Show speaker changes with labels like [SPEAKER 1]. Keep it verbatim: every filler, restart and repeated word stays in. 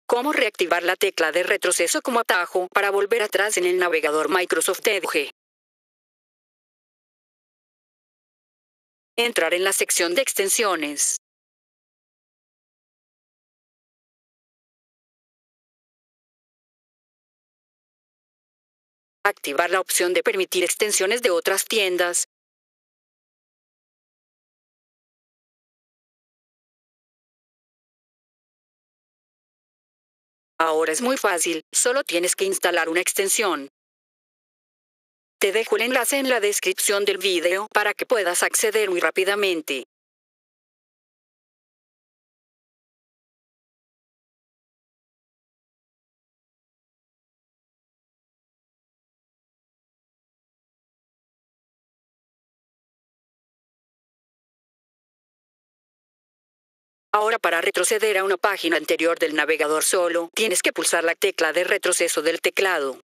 [SPEAKER 1] Cómo reactivar la tecla de retroceso como atajo para volver atrás en el navegador Microsoft Edge. Entrar en la sección de extensiones. Activar la opción de permitir extensiones de otras tiendas. Ahora es muy fácil, solo tienes que instalar una extensión. Te dejo el enlace en la descripción del video para que puedas acceder muy rápidamente. Ahora, para retroceder a una página anterior del navegador, solo tienes que pulsar la tecla de retroceso del teclado.